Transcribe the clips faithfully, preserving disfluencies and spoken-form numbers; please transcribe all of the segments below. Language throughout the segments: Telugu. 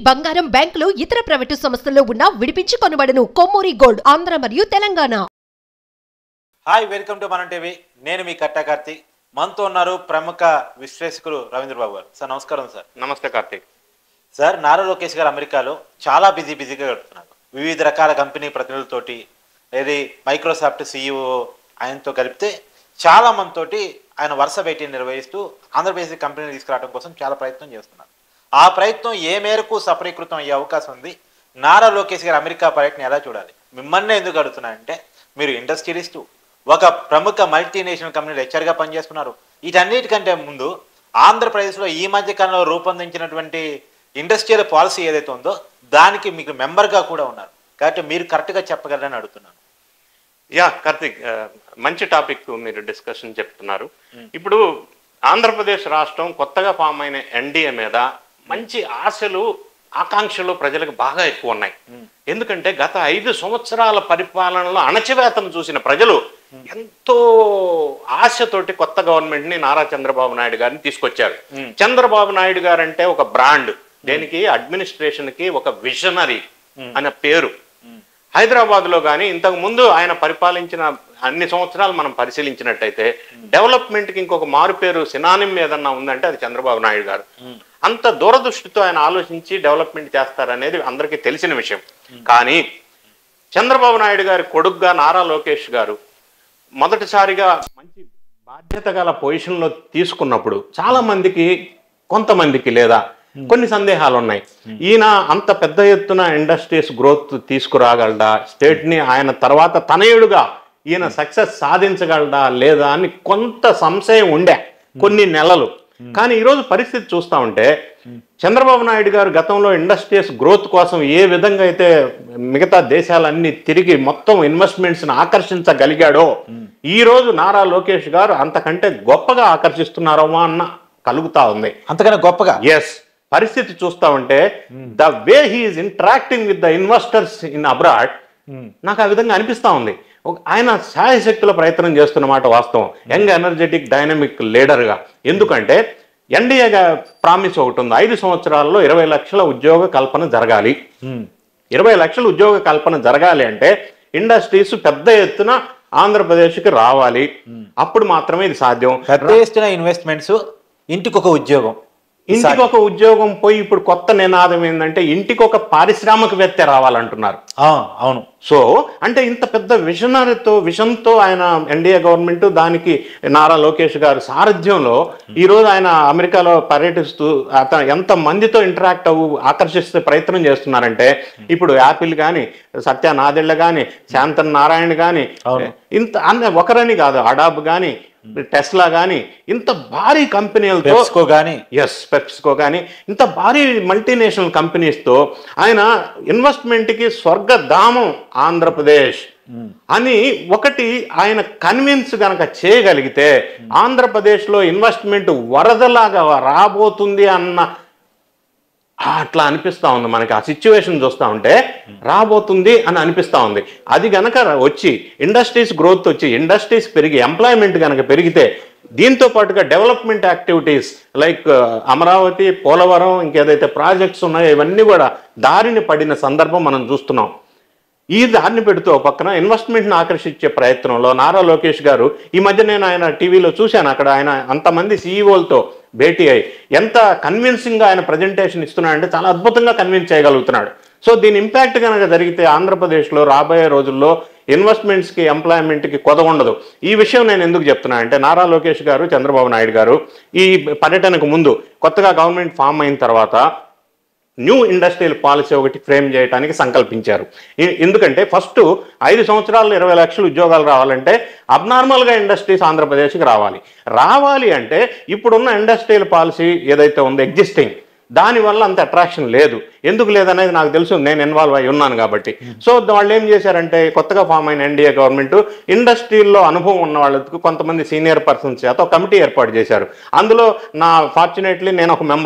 బంగారం బ్యాంకులు ఇతర ప్రైవేటు సంస్థల్లో ఉన్న విడిపించి కొనబడను. కొమ్మూరి గోల్డ్ ఆంధ్ర మరియు Telangana. Hi, welcome to Manam TV. నేను మీ కట్టా కార్తీక్. మనతో ఉన్నారు ప్రముఖ విశ్లేషకులు రవీంద్ర బాబు గారు. సార్ నమస్కారం. సార్ నమస్తే కార్తీక్. సార్, నారా లోకేష్ గారు అమెరికాలో చాలా బిజీ బిజీగా గడుపుతున్నారు. వివిధ రకాల కంపెనీ ప్రతినిధులతోటి, ఏది మైక్రోసాఫ్ట్ సీఈఓ ఆయనతో కలిపితే చాలా మందితోటి ఆయన వరుస భేటీని నిర్వహిస్తూ ఆంధ్రప్రదేశ్ కంపెనీని తీసుకురావడం కోసం చాలా ప్రయత్నం చేస్తున్నారు. ఆ ప్రయత్నం ఏ మేరకు సఫలీకృతం అయ్యే అవకాశం ఉంది? నారా లోకేష్ గారు అమెరికా పర్యటన ఎలా చూడాలి? మిమ్మల్ని ఎందుకు అడుగుతున్నారంటే, మీరు ఇండస్ట్రియలిస్టు, ఒక ప్రముఖ మల్టీనేషనల్ కంపెనీలో హెచ్ఆర్గా పనిచేస్తున్నారు. వీటన్నిటికంటే ముందు ఆంధ్రప్రదేశ్లో ఈ మధ్య కాలంలో రూపొందించినటువంటి ఇండస్ట్రియల్ పాలసీ ఏదైతే ఉందో దానికి మీకు మెంబర్గా కూడా ఉన్నారు. కాబట్టి మీరు కరెక్ట్గా చెప్పగలరని అడుగుతున్నాను. యా కార్తీక్, మంచి టాపిక్ మీరు డిస్కషన్ చెప్తున్నారు. ఇప్పుడు ఆంధ్రప్రదేశ్ రాష్ట్రం కొత్తగా ఫామ్ అయిన ఎన్డీఏ మీద మంచి ఆశలు, ఆకాంక్షలు ప్రజలకు బాగా ఎక్కువ ఉన్నాయి. ఎందుకంటే గత ఐదు సంవత్సరాల పరిపాలనలో అణచివేతను చూసిన ప్రజలు ఎంతో ఆశతోటి కొత్త గవర్నమెంట్ ని, నారా చంద్రబాబు నాయుడు గారిని తీసుకొచ్చారు. చంద్రబాబు నాయుడు గారు అంటే ఒక బ్రాండ్, దేనికి అడ్మినిస్ట్రేషన్ కి ఒక విజనరీ అనే పేరు. హైదరాబాద్ లో కానీ ఇంతకు ముందు ఆయన పరిపాలించిన అన్ని సంవత్సరాలు మనం పరిశీలించినట్టయితే డెవలప్మెంట్ కి ఇంకొక మారు పేరు, సినానిం ఏదన్నా ఉందంటే అది చంద్రబాబు నాయుడు గారు. అంత దూరదృష్టితో ఆయన ఆలోచించి డెవలప్మెంట్ చేస్తారనేది అందరికీ తెలిసిన విషయం. కానీ చంద్రబాబు నాయుడు గారి కొడుకుగా నారా లోకేష్ గారు మొదటిసారిగా మంచి బాధ్యత గల పొజిషన్లో తీసుకున్నప్పుడు చాలా మందికి, కొంతమందికి లేదా కొన్ని సందేహాలు ఉన్నాయి. ఈయన అంత పెద్ద ఎత్తున ఇండస్ట్రీస్ గ్రోత్ తీసుకురాగలడా, స్టేట్ ని ఆయన తర్వాత తనయుడుగా ఈయన సక్సెస్ సాధించగలడా లేదా అని కొంత సంశయం ఉండే కొన్ని నెలలు. కానీ ఈరోజు పరిస్థితి చూస్తా ఉంటే చంద్రబాబు నాయుడు గారు గతంలో ఇండస్ట్రీస్ గ్రోత్ కోసం ఏ విధంగా అయితే మిగతా దేశాలన్నీ తిరిగి మొత్తం ఇన్వెస్ట్మెంట్స్ ని ఆకర్షించగలిగాడో, ఈ రోజు నారా లోకేష్ గారు అంతకంటే గొప్పగా ఆకర్షిస్తున్నారో అన్న కలుగుతా ఉంది. అంతకన్నా గొప్పగా ఎస్, పరిస్థితి చూస్తా ఉంటే the way he is interacting with the investors in abroad, నాకు ఆ విధంగా అనిపిస్తా ఉంది. ఆయన శాయశక్తుల ప్రయత్నం చేస్తున్నమాట వాస్తవం, యంగ్ ఎనర్జెటిక్ డైనమిక్ లీడర్గా. ఎందుకంటే ఎన్డీఏగా ప్రామిస్ ఒకటి ఉంది, ఐదు సంవత్సరాల్లో ఇరవై లక్షల ఉద్యోగ కల్పన జరగాలి. ఇరవై లక్షల ఉద్యోగ కల్పన జరగాలి అంటే ఇండస్ట్రీస్ పెద్ద ఎత్తున ఆంధ్రప్రదేశ్కి రావాలి. అప్పుడు మాత్రమే ఇది సాధ్యం. పెద్ద ఎత్తున ఇన్వెస్ట్మెంట్స్, ఇంటికి ఒక ఉద్యోగం, ఇంటికి ఒక ఉద్యోగం పోయి ఇప్పుడు కొత్త నినాదం ఏంటంటే ఇంటికి ఒక పారిశ్రామికవేత్త రావాలంటున్నారు. అవును. సో అంటే ఇంత పెద్ద విజనరీతో విజన్తో ఆయన ఎన్డీఏ గవర్నమెంట్, దానికి నారా లోకేష్ గారు సారథ్యంలో ఈరోజు ఆయన అమెరికాలో పర్యటిస్తూ అతను ఎంత మందితో ఇంటరాక్ట్ అవ్వు ఆకర్షిస్తే ప్రయత్నం చేస్తున్నారంటే, ఇప్పుడు యాపిల్ కానీ, సత్య నాదెళ్ళ కానీ, శాంతన్ నారాయణ కానీ, ఇంత అన్న ఒకరని కాదు, అడాబ్ కానీ, టెస్లా కానీ, ఇంత భారీ కంపెనీలతో కానీ ఎస్ పెప్సికో కానీ ఇంత భారీ మల్టీనేషనల్ కంపెనీస్తో ఆయన ఇన్వెస్ట్మెంట్కి స్వర్గధామం ఆంధ్రప్రదేశ్ అని ఒకటి ఆయన కన్విన్స్ గనక చేయగలిగితే ఆంధ్రప్రదేశ్లో ఇన్వెస్ట్మెంట్ వరదలాగా రాబోతుంది అన్న అట్లా అనిపిస్తా ఉంది మనకి. ఆ సిచ్యువేషన్ చూస్తూ ఉంటే రాబోతుంది అని అనిపిస్తూ ఉంది. అది గనక వచ్చి ఇండస్ట్రీస్ గ్రోత్ వచ్చి ఇండస్ట్రీస్ పెరిగి ఎంప్లాయ్మెంట్ కనుక పెరిగితే, దీంతో పాటుగా development activities like Amaravati, Polavaram, ఇంకేదైతే ప్రాజెక్ట్స్ ఉన్నాయో ఇవన్నీ కూడా దారిని పడిన సందర్భం మనం చూస్తున్నాం. ఈ దారిని పెడుతూ పక్కన ఇన్వెస్ట్మెంట్ని ఆకర్షించే ప్రయత్నంలో నారా లోకేష్ గారు, ఈ మధ్య నేను ఆయన టీవీలో చూశాను, అక్కడ ఆయన అంతమంది సీఈఓలతో భేటీ అయ్యి ఎంత కన్విన్సింగ్గా ఆయన ప్రజెంటేషన్ ఇస్తున్నాడంటే చాలా అద్భుతంగా కన్విన్స్ చేయగలుగుతున్నాడు. సో దీని ఇంపాక్ట్ కనుక జరిగితే ఆంధ్రప్రదేశ్లో రాబోయే రోజుల్లో ఇన్వెస్ట్మెంట్స్కి, ఎంప్లాయ్మెంట్కి కొద ఉండదు. ఈ విషయం నేను ఎందుకు చెప్తున్నా అంటే, నారా లోకేష్ గారు, చంద్రబాబు నాయుడు గారు ఈ పర్యటనకు ముందు కొత్తగా గవర్నమెంట్ ఫామ్ అయిన తర్వాత న్యూ ఇండస్ట్రియల్ పాలసీ ఒకటి ఫ్రేమ్ చేయడానికి సంకల్పించారు. ఎందుకంటే ఫస్ట్ ఐదు సంవత్సరాల్లో ఇరవై లక్షల ఉద్యోగాలు రావాలంటే అబ్నార్మల్గా ఇండస్ట్రీస్ ఆంధ్రప్రదేశ్కి రావాలి. రావాలి అంటే ఇప్పుడున్న ఇండస్ట్రియల్ పాలసీ ఏదైతే ఉందో ఎగ్జిస్టింగ్, దానివల్ల అంత అట్రాక్షన్ లేదు. ఎందుకు లేదనేది నాకు తెలుసు, నేను ఇన్వాల్వ్ అయి ఉన్నాను కాబట్టి. సో వాళ్ళు ఏం చేశారంటే, కొత్తగా ఫామ్ అయిన ఎన్డీఏ గవర్నమెంట్ ఇండస్ట్రీల్లో అనుభవం ఉన్న వాళ్ళకు కొంతమంది సీనియర్ పర్సన్స్ చేత ఒక కమిటీ ఏర్పాటు చేశారు. అందులో నా ఫార్చునేట్లీ నేను ఒక మెంబర్ని.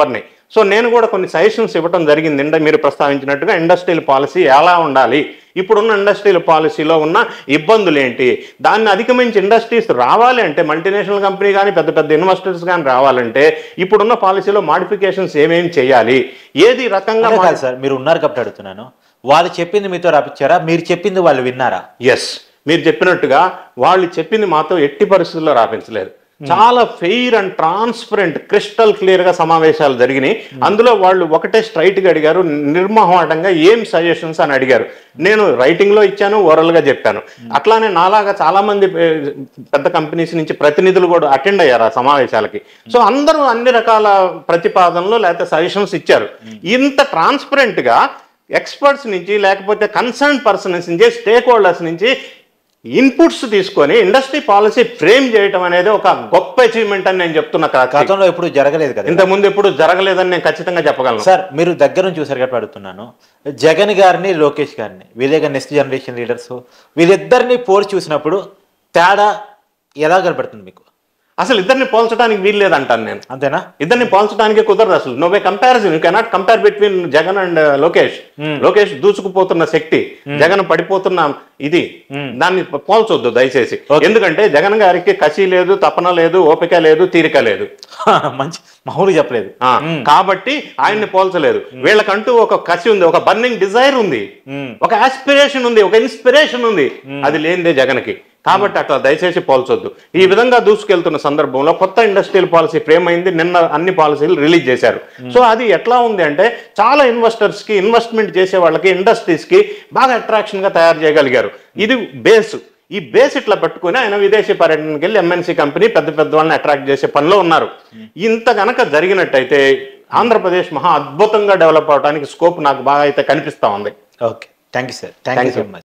సో నేను కూడా కొన్ని సజెషన్స్ ఇవ్వడం జరిగింది. అంటే మీరు ప్రస్తావించినట్టుగా ఇండస్ట్రియల్ పాలసీ ఎలా ఉండాలి, ఇప్పుడున్న ఇండస్ట్రియల్ పాలసీలో ఉన్న ఇబ్బందులు ఏంటి, దాన్ని అధిగమించి ఇండస్ట్రీస్ రావాలి అంటే మల్టీనేషనల్ కంపెనీ కానీ పెద్ద పెద్ద ఇన్వెస్టర్స్ కానీ రావాలంటే ఇప్పుడున్న పాలసీలో మాడిఫికేషన్స్ ఏమేమి చేయాలి, ఏది రకంగా కాదు సార్. మీరు ఉన్నారు కాబట్టి అడుగుతున్నాను, వాళ్ళు చెప్పింది మీతో రాపించారా, మీరు చెప్పింది వాళ్ళు విన్నారా? ఎస్, మీరు చెప్పినట్టుగా వాళ్ళు చెప్పింది మాతో ఎట్టి పరిస్థితుల్లో రాపించలేదు. చాలా fair and transparent crystal clear గా సమావేశాలు జరిగినాయి. అందులో వాళ్ళు ఒకటే స్ట్రైట్ గా అడిగారు, నిర్మోహమాటంగా ఏం సజెషన్స్ అని అడిగారు. నేను రైటింగ్ లో ఇచ్చాను, ఓరల్ గా చెప్పాను. అట్లానే నాలాగా చాలా మంది పెద్ద కంపెనీస్ నుంచి ప్రతినిధులు కూడా అటెండ్ అయ్యారు ఆ సమావేశాలకి. సో అందరూ అన్ని రకాల ప్రతిపాదనలు లేకపోతే సజెషన్స్ ఇచ్చారు. ఇంత ట్రాన్స్పరెంట్ గా ఎక్స్పర్ట్స్ నుంచి లేకపోతే కన్సర్న్ పర్సన్స్ నుంచి స్టేక్ హోల్డర్స్ నుంచి ఇన్పుట్స్ తీసుకొని ఇండస్ట్రీ పాలసీ ఫ్రేమ్ చేయడం అనేది ఒక గొప్ప అచీవ్మెంట్ అని నేను చెప్తున్నా. గతంలో ఎప్పుడు జరగలేదు కదా, ఇంతకుముందు ఎప్పుడు జరగలేదని నేను ఖచ్చితంగా చెప్పగలను. సార్ మీరు దగ్గర నుంచి చూసారు కాబట్టి అడుగుతున్నాను, జగన్ గారిని లోకేష్ గారిని వీళ్ళే నెక్స్ట్ జనరేషన్ లీడర్స్, వీళ్ళిద్దరిని పోల్చి చూసినప్పుడు తేడా ఎలా కనపడుతుంది మీకు? అసలు ఇద్దరిని పోల్చడానికి వీలు లేదంటాను నేను. అంతేనా? ఇద్దరిని పోల్చడానికి కుదరదు అసలు. No way comparison, you cannot compare between Jagan and Lokesh. Lokesh దూసుకుపోతున్న శక్తి, జగన్ పడిపోతున్న ఇది, దాన్ని పోల్చొద్దు దయచేసి. ఎందుకంటే జగన్ గారికి కసి లేదు, తపన లేదు, ఓపిక లేదు, తీరిక లేదు. మంచి మామూలు చెప్పలేదు కాబట్టి ఆయన్ని పోల్చలేదు. వీళ్ళకంటూ ఒక కసి ఉంది, ఒక బర్నింగ్ డిజైర్ ఉంది, ఒక ఆస్పిరేషన్ ఉంది, ఒక ఇన్స్పిరేషన్ ఉంది. అది లేనిదే జగన్కి. కాబట్టి అట్లా దయచేసి పోల్చొద్దు. ఈ విధంగా దూసుకెళ్తున్న సందర్భంలో కొత్త ఇండస్ట్రియల్ పాలసీ ఫ్రేమ్ అయింది. నిన్న అన్ని పాలసీలు రిలీజ్ చేశారు. సో అది ఎట్లా ఉంది అంటే చాలా ఇన్వెస్టర్స్ కి, ఇన్వెస్ట్మెంట్ చేసే వాళ్ళకి, ఇండస్ట్రీస్ కి బాగా అట్రాక్షన్ గా తయారు చేయగలిగారు. ఇది బేస్. ఈ బేస్ ఇట్లా పెట్టుకుని ఆయన విదేశీ పర్యటనకి వెళ్ళి ఎంఎన్సీ కంపెనీ పెద్ద పెద్ద వాళ్ళని అట్రాక్ట్ చేసే పనిలో ఉన్నారు. ఇంత గనక జరిగినట్టయితే ఆంధ్రప్రదేశ్ మహా అద్భుతంగా డెవలప్ అవడానికి స్కోప్ నాకు బాగా అయితే కనిపిస్తా ఉంది. Okay, thank you sir. Thank you so much.